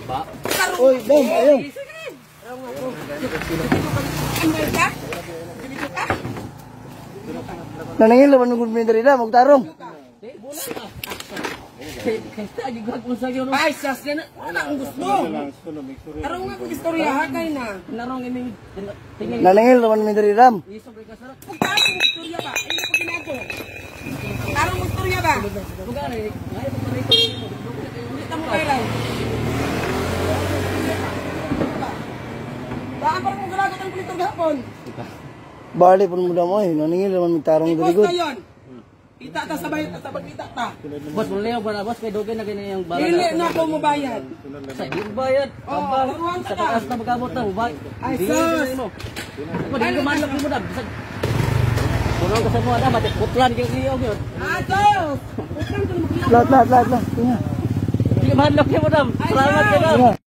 Ba? Uy, dam, ayaw. Nanangin laban ng gulmi dari da, magtarong. Ay, sas ka na. Wala akong gusto. Tarong nga kong istorya, hakay na. Narong ini. Nanangin laban ng dari dam. Kung tarong kong istorya ba? Ay, na pag ginagawa. Tarong kong istorya ba? Ulit mo kayo lang. Baka parang mong galagat ang kulitor gahapon. Bali pun muda mo eh, nanangin laban magtarong dari Ipos good. na yun. Ita ta sa bayad, ta pag-ita ta. Boss, muleo ba na boss? Kay Dogen na ganyan yung bala. Dili na ako mabayad. Sa di bayad. Oo, turuan Sa ka. taas na magabot na ba? Ay, sus. Ako di man lang mo dam. Kuno ka sa mo ada mate putlan kay iyo gyud. Sus! Lahat. Tingnan. Di man lang mo dam. Salamat ka dam.